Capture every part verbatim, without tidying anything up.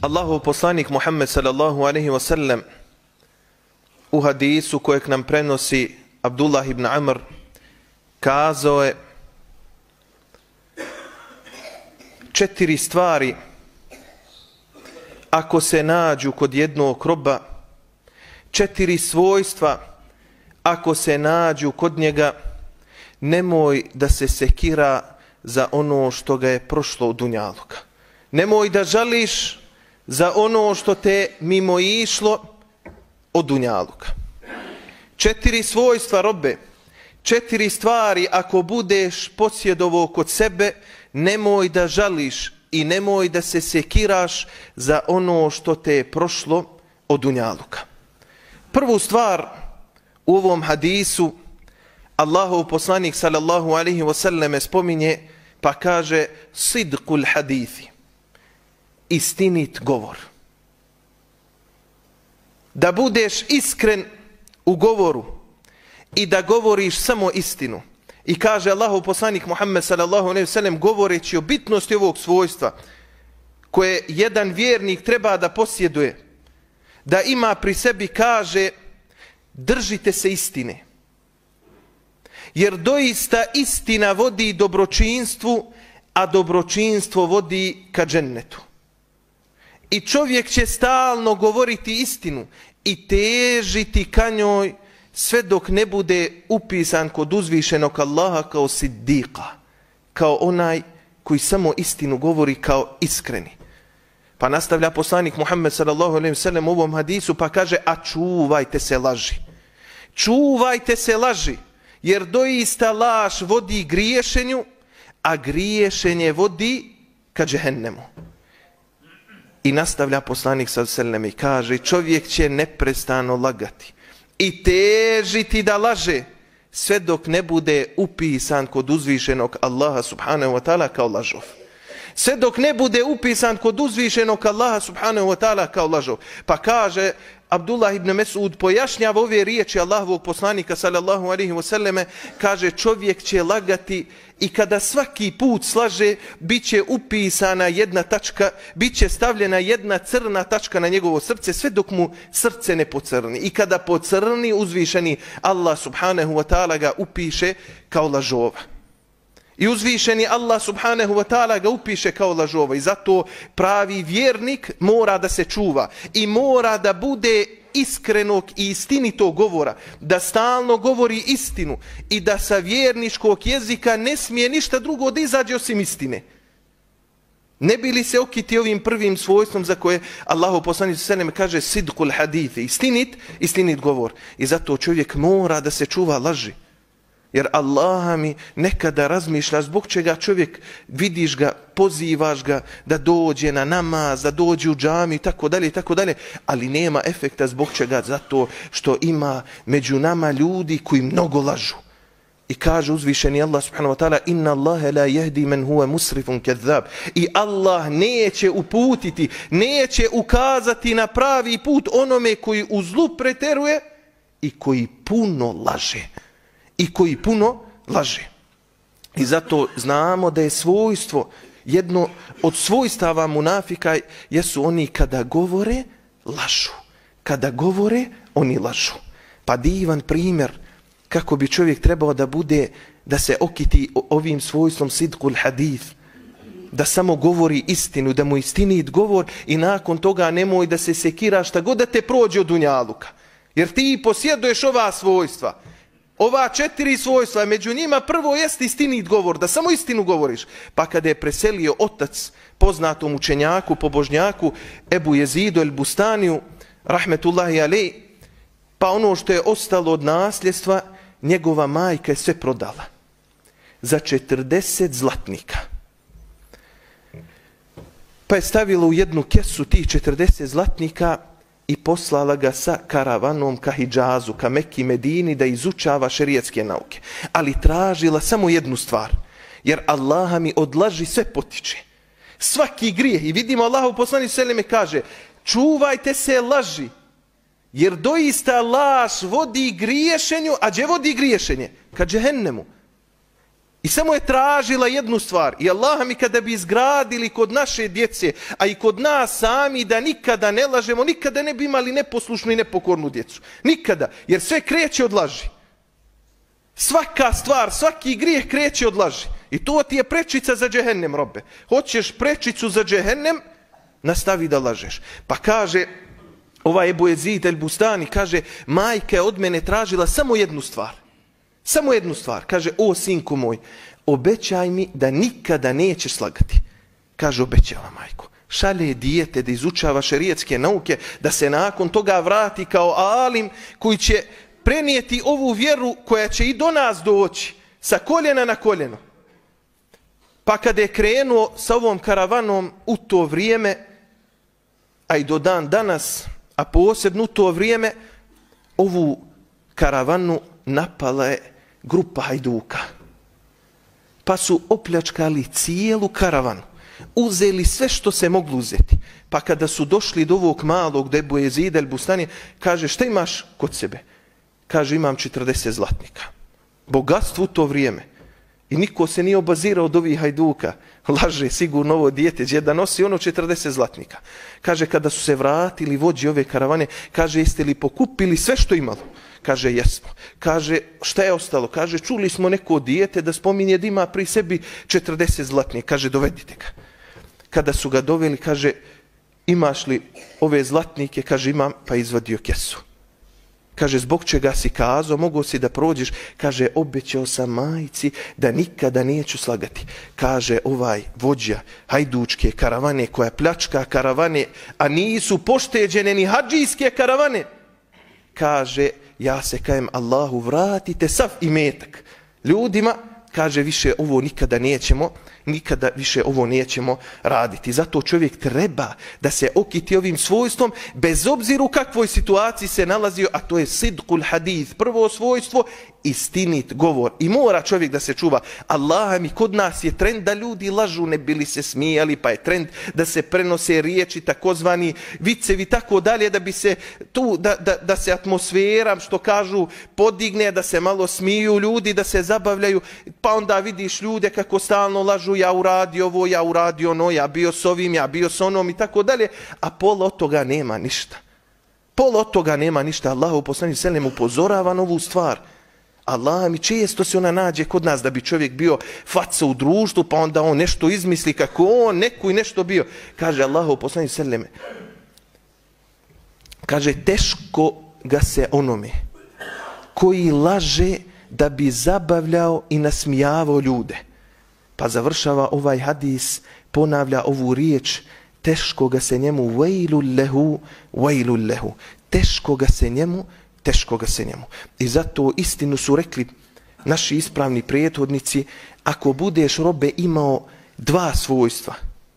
Allahov poslanik Muhammed sallallahu alaihi wa sallam u hadisu kojeg nam prenosi Abdullah ibn Amr kazao je četiri stvari ako se nađu kod jednog roba, četiri svojstva ako se nađu kod njega, nemoj da se sekira za ono što ga je prošlo od dunjaluka. Nemoj da žališ za ono što te mimo išlo od dunjaluka. Četiri svojstva robe, četiri stvari ako budeš posjedovao kod sebe, nemoj da žališ i nemoj da se sekiraš za ono što te je prošlo od dunjaluka. Prvu stvar u ovom hadisu Allahov poslanik sallallahu alaihi wa sallam spominje pa kaže sidqul hadithi, istinit govor. Da budeš iskren u govoru i da govoriš samo istinu. I kaže Allahov poslanik Muhammed sallallahu alejhi ve sellem govoreći o bitnosti ovog svojstva koje jedan vjernik treba da posjeduje, da ima pri sebi, kaže držite se istine. Jer doista istina vodi dobročinstvu, a dobročinstvo vodi ka džennetu. I čovjek će stalno govoriti istinu i težiti ka njoj sve dok ne bude upisan kod uzvišenog Allaha kao siddiqa, kao onaj koji samo istinu govori, kao iskreni. Pa nastavlja poslanik Muhammed sallallahu alejhi ve sellem u ovom hadisu pa kaže a čuvajte se laži. Čuvajte se laži, jer doista laž vodi griješenju, a griješenje vodi ka džehennemu. I nastavlja poslanik sallallahu alejhi ve sellem i kaže čovjek će neprestano lagati i težiti da laže sve dok ne bude upisan kod uzvišenog Allaha subhanahu wa ta'ala kao lažov. Sve dok ne bude upisan kod uzvišenog Allaha subhanahu wa ta'ala kao lažov. Pa kaže Abdullah ibn Mesud, pojašnjava ove riječi Allahovog poslanika sallallahu alaihi wa sallame, kaže čovjek će lagati i kada svaki put slaže, bit će upisana jedna tačka, bit će stavljena jedna crna tačka na njegovo srce, sve dok mu srce ne pocrni. I kada pocrni, uzvišeni Allah subhanahu wa ta'ala ga upiše kao lažova. I uzvišeni Allah subhanahu wa ta'ala ga upiše kao lažova. I zato pravi vjernik mora da se čuva i mora da bude iskrenog i istinitog govora, da stalno govori istinu i da sa vjerničkog jezika ne smije ništa drugo da izađe osim istine. Ne bi li se okiti ovim prvim svojstvom za koje Allahu poslanik sallallahu kaže sidqul hadithi, istinit, istinit govor. I zato čovjek mora da se čuva laži. Jer Allah mi nekada razmišlja zbog čega čovjek, vidiš ga, pozivaš ga da dođe na namaz, da dođe u džamiju i tako dalje i tako dalje, ali nema efekta zbog čega, zato što ima među nama ljudi koji mnogo lažu. I kaže uzvišeni Allah subhanahu wa ta'ala inna Allahe la jehdi men huve musrifun kedhab. I Allah neće uputiti, neće ukazati na pravi put onome koji u zlu preteruje i koji puno laže. I koji puno laže. I zato znamo da je svojstvo, jedno od svojstava munafika jesu oni kada govore, lažu. Kada govore, oni lažu. Pa divan primjer kako bi čovjek trebao da bude, da se okiti ovim svojstvom sidqul hadith, da samo govori istinu, da mu istinit govor i nakon toga nemoj da se sekira šta god da te prođe od dunjaluka. Jer ti posjeduješ ova svojstva. Ova četiri svojstva, među njima prvo jest istinit govor, da samo istinu govoriš. Pa kada je preselio otac poznatom učenjaku, pobožnjaku, Ebu Jezidu el Bustaniju, rahmetullahi alej, pa ono što je ostalo od nasljedstva, njegova majka je sve prodala. Za četrdeset zlatnika. Pa je stavila u jednu kesu tih četrdeset zlatnika i poslala ga sa karavanom ka Hidžazu, ka Mekki, Medini, da izučava šerijatske nauke. Ali tražila samo jednu stvar, jer Allaha mi od laži sve potiče. Svaki grijeh, i vidimo Allahov poslanik seleme kaže, čuvajte se laži, jer doista laž vodi griješenju, a gdje vodi griješenje? Ka džehennemu. I samo je tražila jednu stvar. I Allah mi kada bi izgradili kod naše djece, a i kod nas sami, da nikada ne lažemo, nikada ne bi imali neposlušnu i nepokornu djecu. Nikada. Jer sve kreće od laži. Svaka stvar, svaki grijeh kreće od laži. I to ti je prečica za džehennem, robe. Hoćeš prečicu za džehennem, nastavi da lažeš. Pa kaže, ovaj Ebu Jezid el Bustani, kaže, majka je od mene tražila samo jednu stvar. Samo jednu stvar. Kaže, o sinko moj, obećaj mi da nikada nećeš slagati. Kaže, obećala majko. Šalje dijete da izučava šerijetske nauke, da se nakon toga vrati kao alim koji će prenijeti ovu vjeru koja će i do nas doći sa koljena na koljeno. Pa kada je krenuo sa ovom karavanom u to vrijeme, a i do dan danas, a posebno u to vrijeme, ovu karavanu napala je grupa hajduka. Pa su opljačkali cijelu karavanu. Uzeli sve što se moglo uzeti. Pa kada su došli do ovog malog, do Ebu Jezida el Bustani, kaže, šta imaš kod sebe? Kaže, imam četrdeset zlatnika. Bogatstvo u to vrijeme. I niko se nije obazirao od ovih hajduka. Laže sigurno ovo dijete, gdje da nosi ono četrdeset zlatnika. Kaže, kada su se vratili vođi ove karavane, kaže, jeste li pokupili sve što imalo? Kaže, jesmo. Kaže, šta je ostalo? Kaže, čuli smo neko dijete da spominje da ima pri sebi četrdeset zlatnika. Kaže, dovedite ga. Kada su ga doveli, kaže, imaš li ove zlatnike? Kaže, imam, pa izvadio kesu. Kaže, zbog čega si kazao, mogo si da prođeš? Kaže, obećao sam majci da nikada neću slagati. Kaže, ovaj vođa hajdučke karavane koja pljačka karavane, a nisu pošteđene ni hadžijske karavane. Kaže, ja se kajem Allahu, vratite sav imetak ljudima. Kaže, više ovo nikada nećemo, nikada više ovo nećemo raditi. Zato čovjek treba da se okiti ovim svojstvom, bez obzira u kakvoj situaciji se nalazio, a to je sidqul hadith, prvo svojstvo, istinit govor. I mora čovjek da se čuva. Allah mi, kod nas je trend da ljudi lažu, ne bili se smijali, pa je trend da se prenose riječi, takozvani vicevi, tako dalje, da bi se tu, da, da, da se atmosfera, što kažu, podigne, da se malo smiju ljudi, da se zabavljaju, pa onda vidiš ljude kako stalno lažu, ja uradio ovo, ja uradio ono, ja bio s ovim, ja bio s onom i tako dalje, a pola od toga nema ništa. Pola od toga nema ništa. Allahu poslanik selem upozorava na ovu stvar. Allah mi, često se ona nađe kod nas da bi čovjek bio faca u društvu, pa onda on nešto izmisli kako on neku i nešto bio. Kaže Allahu poslanik selem, kaže, teško ga se onome koji laže da bi zabavljao i nasmijavao ljude. Pa završava ovaj hadis, ponavlja ovu riječ, teško ga se njemu, vejlul lehu, vejlul lehu. Teško ga se njemu, teško ga se njemu. I zato istinu su rekli naši ispravni prethodnici, ako budeš, robe, imao dva svojstva,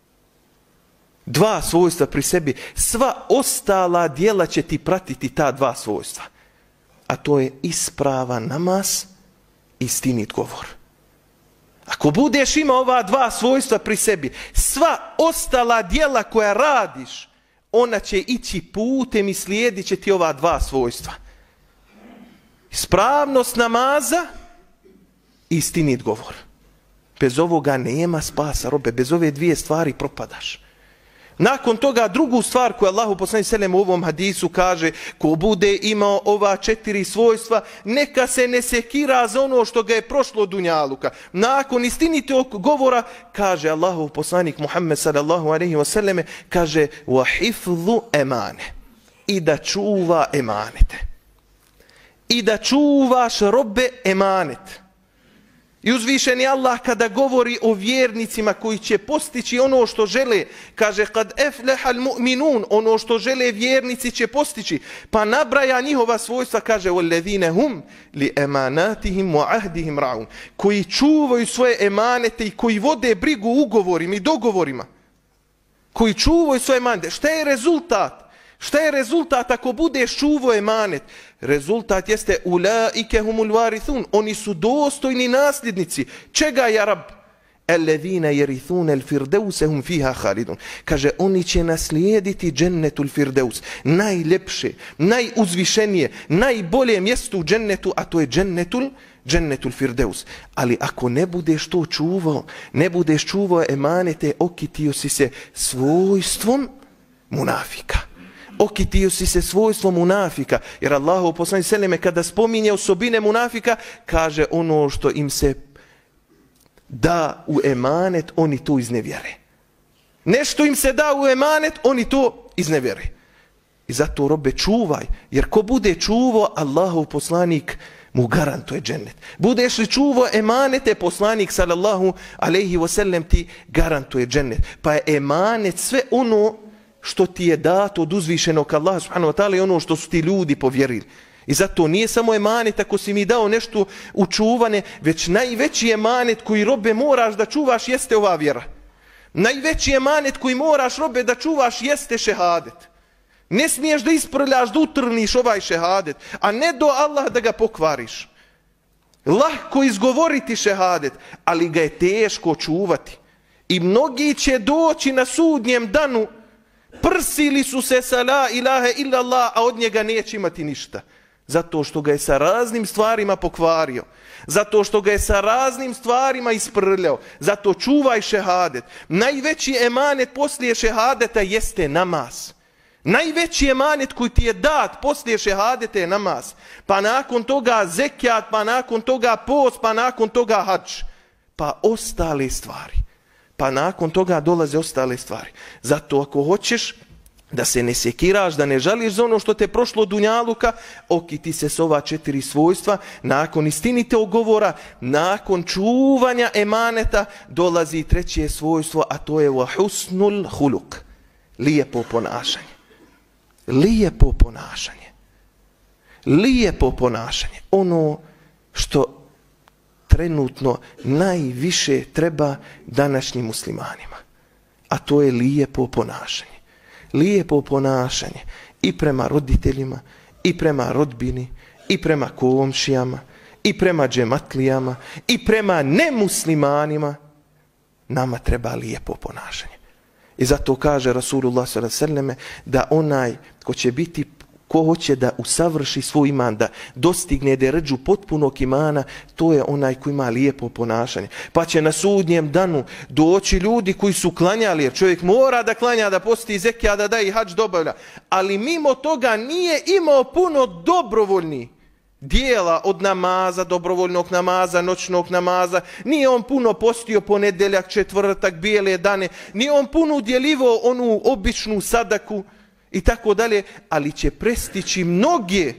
dva svojstva pri sebi, sva ostala djela će ti pratiti ta dva svojstva. A to je ispravan namaz, istinit govor. Ako budeš imao ova dva svojstva pri sebi, sva ostala djela koja radiš, ona će ići putem i slijedit će ti ova dva svojstva. Ispravnost namaza, istinit govor. Bez ovoga nema spasa, robe, bez ove dvije stvari propadaš. Nakon toga drugu stvar koju Allahu poslanik selem u ovom hadisu kaže, ko bude imao ova četiri svojstva, neka se ne sekira za ono što ga je prošlo dunjaluka. Nakon istinitog govora, kaže Allahu poslanik Muhammed sallallahu alejhi ve selleme, kaže wa hifzu emane, i da čuva emanete. I da čuvaš, robe, emanet. I uzvišeni Allah kada govori o vjernicima koji će postići ono što žele, kaže kad eflehal mu'minun, ono što žele vjernici će postići, pa nabraja njihova svojstva, kaže wallazina hum li emanatihim wa ahdihim raun, koji čuvaju svoje emanete i koji vode brigu ugovorima i dogovorima, koji čuvaju svoje emanete. Šta je rezultat? Šta je rezultat ako budeš čuvao emanet? Rezultat jeste ulaike humul varithun, oni su dostojni nasljednici. Čega, ja Rab? Alladhina yarithuna al-firdausa hum fiha khalidun. Kaže, oni će naslijediti džennetul firdaus, najljepše, najuzvišenije, najbolje mjesto u džennetu, a to je džennetul džennetul firdeus. Ali ako ne budeš to čuvao, ne budeš čuvao emanete, okitio si se svojstvom munafika. Okitio si se svojstvom munafika. Jer Allahov poslanik seleme kada spominje osobine munafika, kaže ono što im se da u emanet, oni to iznevjere. Nešto im se da u emanet, oni to iznevjere. I zato robe čuvaj, jer ko bude čuvao, Allahov poslanik mu garantuje džennet. Budeš li čuvao emanete, poslanik sallallahu alejhi ve sellem ti garantuje džennet. Pa je emanet sve ono što ti je dato od uzvišenog Allaha subhanahu wa ta'ala i ono što su ti ljudi povjerili. I zato nije samo emanet ako si mi dao nešto u čuvane, već najveći emanet koji robe moraš da čuvaš jeste ova vjera. Najveći emanet koji moraš robe da čuvaš jeste šehadet. Ne smiješ da isprljaš, da utrniš ovaj šehadet, a ne do Allah da ga pokvariš. Lahko izgovoriti šehadet, ali ga je teško čuvati. I mnogi će doći na sudnjem danu, prsili su se sa la ilaha illallah, a od njega neće imati ništa. Zato što ga je sa raznim stvarima pokvario. Zato što ga je sa raznim stvarima isprljao. Zato čuvaj šehadet. Najveći emanet poslije šehadeta jeste namaz. Najveći emanet koji ti je dat poslije šehadeta je namaz. Pa nakon toga zekijat, pa nakon toga post, pa nakon toga hadž. Pa ostale stvari. Pa nakon toga dolaze ostale stvari. Zato ako hoćeš da se ne sekiraš, da ne žališ za ono što te prošlo dunjaluka, okiti se s ova četiri svojstva, nakon istinitog govora, nakon čuvanja emaneta, dolazi treće svojstvo, a to je wa husnul huluk. Lijepo ponašanje. Lijepo ponašanje. Lijepo ponašanje. Ono što trenutno najviše treba današnjim muslimanima. A to je lijepo ponašanje. Lijepo ponašanje i prema roditeljima, i prema rodbini, i prema komšijama, i prema džematlijama, i prema nemuslimanima. Nama treba lijepo ponašanje. I zato kaže Rasulullah sallallahu alejhi ve selleme da onaj ko će biti, ko hoće da usavrši svoj iman, da dostigne deređu potpunog imana, to je onaj koji ima lijepo ponašanje. Pa će na sudnjem danu doći ljudi koji su klanjali, jer čovjek mora da klanja, da posti zekija, da daje hadž dobavlja. Ali mimo toga nije imao puno dobrovoljni dijela od namaza, dobrovoljnog namaza, noćnog namaza. Nije on puno postio ponedjeljak, četvrtak, bijele dane. Nije on puno udjelivao onu običnu sadaku i tako dalje, ali će prestići mnoge,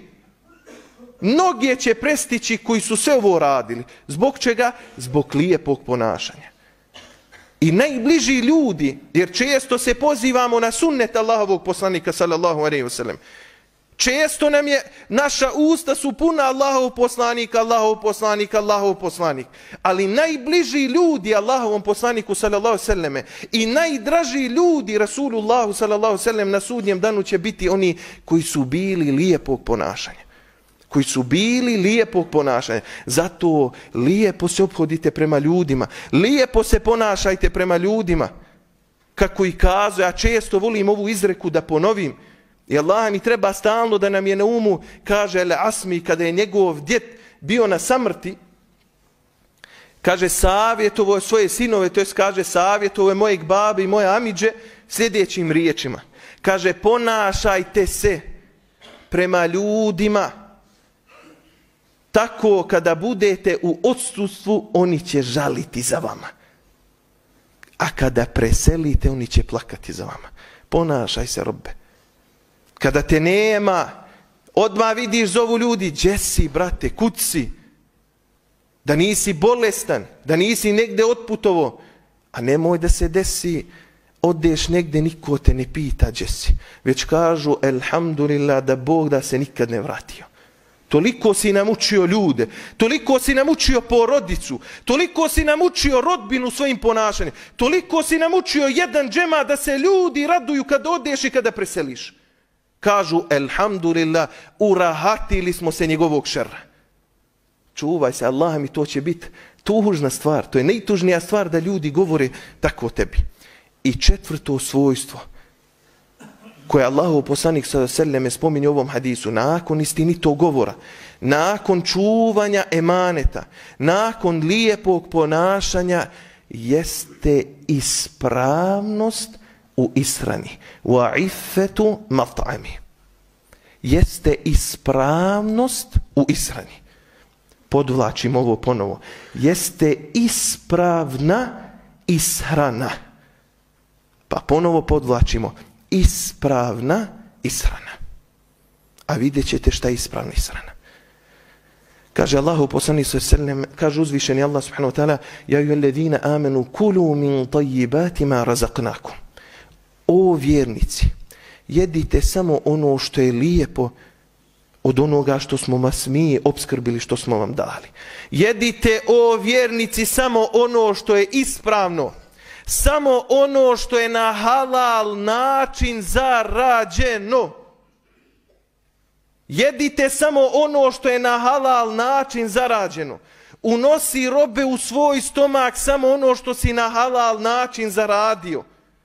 mnoge će prestići koji su sve ovo radili. Zbog čega? Zbog lijepog ponašanja. I najbliži ljudi, jer često se pozivamo na sunnet Allahovog poslanika sallallahu alejhi ve sellem. Često nam je, naša usta su puna Allahov poslanik, Allahov poslanik, Allahov poslanik. Ali najbliži ljudi Allahovom poslaniku sallallahu alejhi ve selleme i najdraži ljudi Rasulullahu sallallahu alejhi ve sellem na sudnjem danu će biti oni koji su bili lijepog ponašanja. Koji su bili lijepog ponašanja. Zato lijepo se ophodite prema ljudima. Lijepo se ponašajte prema ljudima. Kako i kazuje, ja često volim ovu izreku da ponovim. I Allah mi treba stalno da nam je na umu, kaže El Asmi, kada je njegov djed bio na samrti, kaže savjetovo je svoje sinove, to jest kaže savjetovo je mojeg babi i moje amidže sljedećim riječima. Kaže ponašajte se prema ljudima tako kada budete u odsustvu oni će žaliti za vama. A kada preselite oni će plakati za vama. Ponašaj se robe. Kada te nema, odmah vidiš zovu ljudi, gdje si, brate, kud si? Da nisi bolestan, da nisi negde otputovo. A nemoj da se desi, odeš negde, niko te ne pita gdje si. Već kažu, elhamdulillah, da Bog da se nikad ne vratio. Toliko si nam učio ljude, toliko si nam učio porodicu, toliko si nam učio rodbinu svojim ponašanjem, toliko si nam učio jedan džema da se ljudi raduju kada odeš i kada preseliš. Kažu, elhamdulillah, urahatili smo se njegovog šerra. Čuvaj se, Allah mi, to će biti tužna stvar. To je najtužnija stvar da ljudi govore tako o tebi. I četvrto svojstvo. koje Allahov poslanik sallallahu alejhi ve sellem spominje u ovom hadisu, nakon istinitog govora, nakon čuvanja emaneta, nakon lijepog ponašanja, jeste ispravnost u ishrani. Wa iffetu mat'ami. Jeste ispravnost u ishrani. Podvlačim ovo ponovo. Jeste ispravna ishrana. Pa ponovo podvlačimo. Ispravna ishrana. A vidjet ćete šta je ispravna ishrana. Kaže Allahu poslanik sallallahu alejhi ve sellem, kaže uzvišeni Allah subhanahu wa ta'ala: ja ayyuhalladhina amanu kulu min tayyibati ma razaqnakum. O vjernici, jedite samo ono što je lijepo od onoga što smo vas mi opskrbili, što smo vam dali. Jedite, o vjernici, samo ono što je ispravno. Samo ono što je na halal način zarađeno. Jedite samo ono što je na halal način zarađeno. Unosi robe u svoj stomak samo ono što si na halal način zaradio.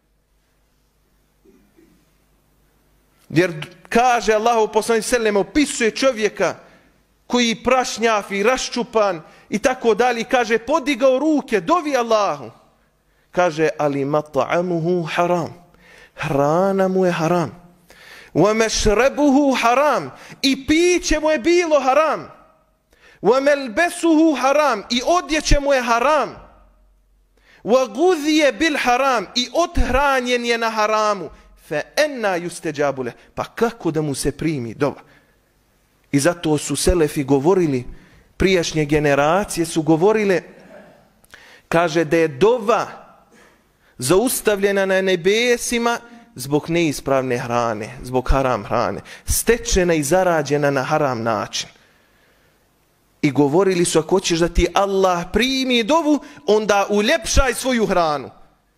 Jer kaže Allahu poslanik sallallahu alejhi ve sellem, opisuje čovjeka koji prašnjav i raščupan i tako dalje, kaže podigao ruke, dovi Allahu. Kaže ali mat'amuhu haram. Hrana mu je haram. Wa mashrabuhu haram. I piće mu je bilo haram. Wa malbasuhu haram. I odjeće mu je haram. Wa gudhiya bil haram. I othranjen je na haramu. Fa anna yustajabu lahu. Pa kako da mu se primi dova? I zato su selefi govorili, prijašnje generacije su govorile, kaže da je dova zaustavljena na nebesima zbog neispravne hrane, zbog haram hrane, stečena i zarađena na haram način. I govorili su, ako hoćeš da ti Allah primi dovu, onda uljepšaj svoju hranu.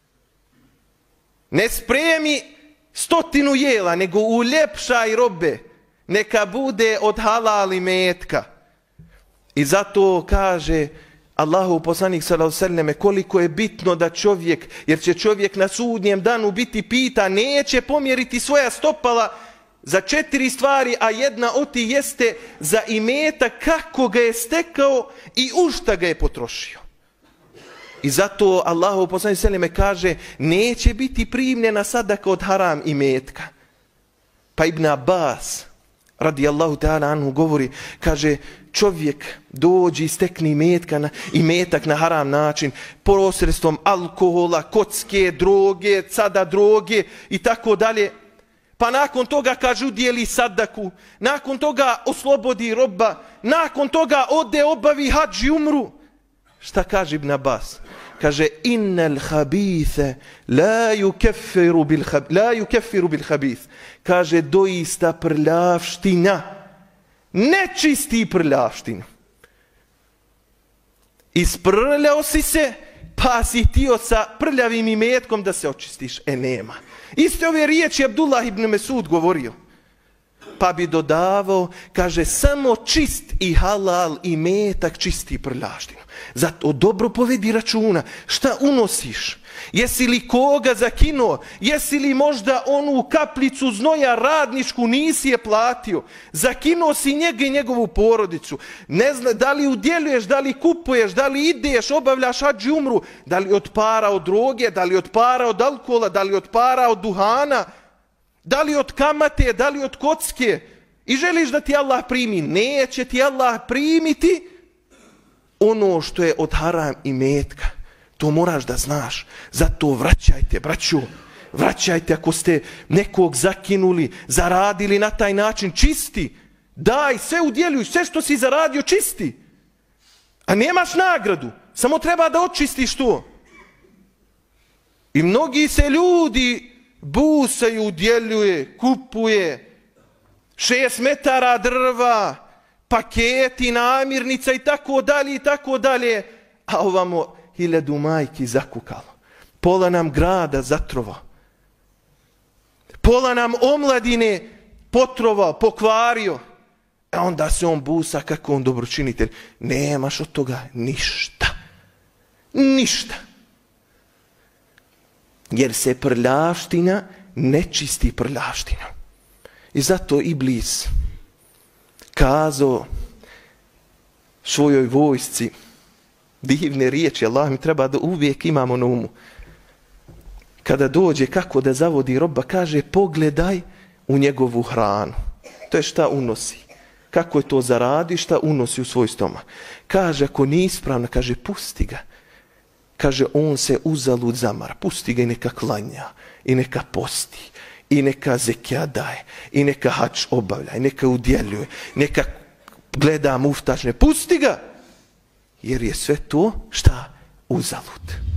Ne spremi stotinu jela, nego uljepšaj robe, neka bude od halal imetka. I zato kaže Allahu poslanik sallallahu alejhi ve selleme, koliko je bitno da čovjek, jer će čovjek na sudnjem danu biti pita, neće pomjeriti svoja stopala za četiri stvari, a jedna od tih jeste za imetak, kako ga je stekao i u šta ga je potrošio. I zato Allahu poslanik sallallahu alejhi ve selleme kaže, neće biti primljena sadaka od haram imetka. Pa Ibn Abbas radijallahu ta'ala anhu govori, kaže, čovjek dođi i stekni imetka na, imetak na haram način, posredstvom alkohola, kocke, droge, cada droge i tako dalje. Pa nakon toga, kaže, udjeli sadaku, nakon toga oslobodi roba, nakon toga ode obavi hadž i umru. Šta kaže Ibn Abbas? Kaže, innal habithe la yukeffiru bil, la yukeffiru bil habith. Kaže, doista prljavština ne čisti prljavštinu. Isprljao si se, pa si htio sa prljavim imetkom da se očistiš. E, nema. Iste ove riječi Abdullah ibn Mesud govorio. Pa bi dodavao, kaže, samo čist i halal imetak čisti prljavštinu. Zato dobro povedi računa. Šta unosiš? Jesi li koga zakinuo? Jesi li možda onu kaplicu znoja radničku nisi je platio? Zakinuo si njega i njegovu porodicu. Ne zna, da li udjeljuješ, da li kupuješ, da li ideš, obavljaš hadž i umru, da li od para od droge, da li od para od alkohola, da li od para od duhana, da li od kamate, da li od kocke. I želiš da ti Allah primi? Neće ti Allah primiti ono što je od haram imetka. To moraš da znaš. Zato vraćajte, braćo. Vraćajte ako ste nekog zakinuli, zaradili na taj način, čisti. Daj, sve udjeljuj, sve što si zaradio, čisti. A nemaš nagradu. Samo treba da očistiš to. I mnogi se ljudi busaju, udjeljuje, kupuje. Šest metara drva, paketi, namirnica i tako dalje i tako dalje. A ovamo hiljadu majki zakukalo. Pola nam grada zatrovao. Pola nam omladine potrovao, pokvario. A onda se on busa kako on dobročinitelj. Nemaš od toga ništa. Ništa. Jer se prljavština ne čisti prljavštinu. I zato Iblis kazao svojoj vojsci divne riječi, Allah mi treba da uvijek imamo na umu. Kada dođe kako da zavodi roba, kaže pogledaj u njegovu hranu. To je šta unosi. Kako je to zaradi, šta unosi u svoj stomak. Kaže ako nije ispravno, kaže pusti ga. Kaže on se uzalud zamara. Pusti ga i neka klanja, i neka posti, i neka zekija daje, i neka hač obavlja, i neka udjeljuje, neka gleda muftačne. Pusti ga! Jer je sve to šta? Uzalud.